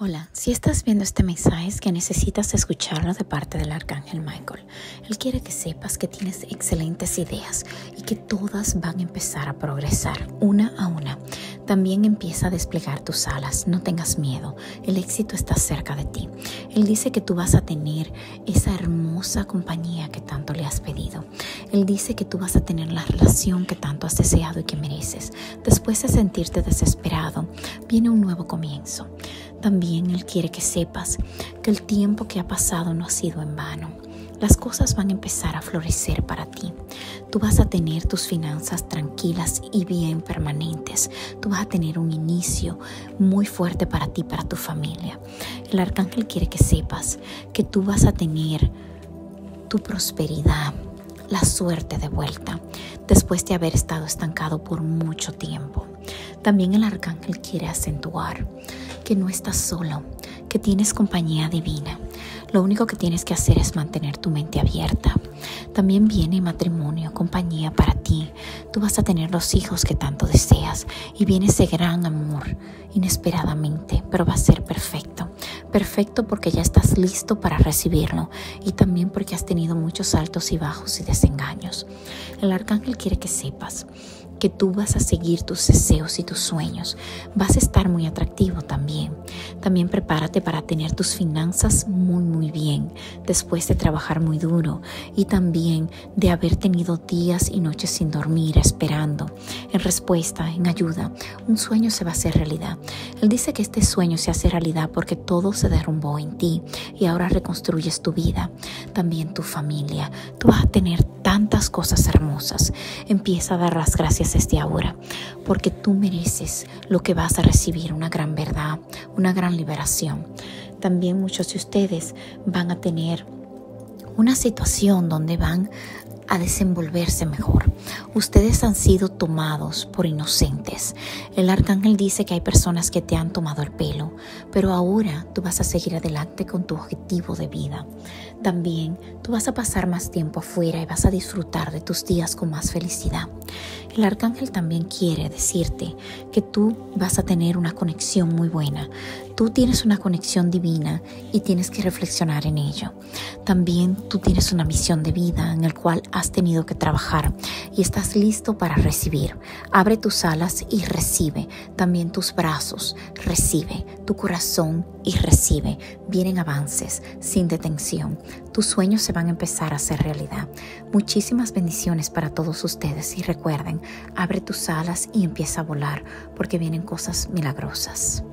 Hola, si estás viendo este mensaje es que necesitas escucharlo de parte del Arcángel Michael. Él quiere que sepas que tienes excelentes ideas y que todas van a empezar a progresar una a una. También empieza a desplegar tus alas, no tengas miedo, el éxito está cerca de ti. Él dice que tú vas a tener esa hermosa compañía que tanto le has pedido. Él dice que tú vas a tener la relación que tanto has deseado y que mereces. Después de sentirte desesperado, viene un nuevo comienzo. También Él quiere que sepas que el tiempo que ha pasado no ha sido en vano. Las cosas van a empezar a florecer para ti. Tú vas a tener tus finanzas tranquilas y bien permanentes. Tú vas a tener un inicio muy fuerte para ti, para tu familia. El Arcángel quiere que sepas que tú vas a tener tu prosperidad, la suerte de vuelta, después de haber estado estancado por mucho tiempo. También el Arcángel quiere acentuar que no estás solo, que tienes compañía divina. Lo único que tienes que hacer es mantener tu mente abierta. También viene matrimonio, compañía para ti. Tú vas a tener los hijos que tanto deseas y viene ese gran amor inesperadamente, pero va a ser perfecto. Perfecto porque ya estás listo para recibirlo y también porque has tenido muchos altos y bajos y desengaños. El Arcángel quiere que sepas que tú vas a seguir tus deseos y tus sueños. Vas a estar muy atractivo también. También prepárate para tener tus finanzas muy bien después de trabajar muy duro y también de haber tenido días y noches sin dormir esperando en respuesta, en ayuda. Un sueño se va a hacer realidad. Él dice que este sueño se hace realidad porque todo se derrumbó en ti y ahora reconstruyes tu vida, también tu familia. Tú vas a tener tantas cosas hermosas. Empieza a dar las gracias desde ahora, porque tú mereces lo que vas a recibir, una gran verdad, una gran liberación. También muchos de ustedes van a tener una situación donde van a desenvolverse mejor. Ustedes han sido tomados por inocentes. El Arcángel dice que hay personas que te han tomado el pelo, pero ahora tú vas a seguir adelante con tu objetivo de vida. También tú vas a pasar más tiempo afuera y vas a disfrutar de tus días con más felicidad. El Arcángel también quiere decirte que tú vas a tener una conexión muy buena. Tú tienes una conexión divina y tienes que reflexionar en ello. También tú tienes una misión de vida en el cual has tenido que trabajar y estás listo para recibir. Abre tus alas y recibe. También tus brazos, recibe. Tu corazón y recibe. Vienen avances sin detención. Tus sueños se van a empezar a hacer realidad. Muchísimas bendiciones para todos ustedes y recuerden, abre tus alas y empieza a volar porque vienen cosas milagrosas.